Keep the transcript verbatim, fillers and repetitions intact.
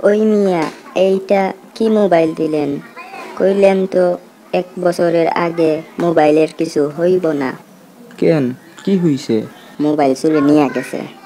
ওই মিয়া, এইটা কি মোবাইল দিলেন? কইলেন তো এক বছরের আগে মোবাইলের কিছু হইব না। কেন, কি হইছে? মোবাইল চুরি নিয়ে গেছে।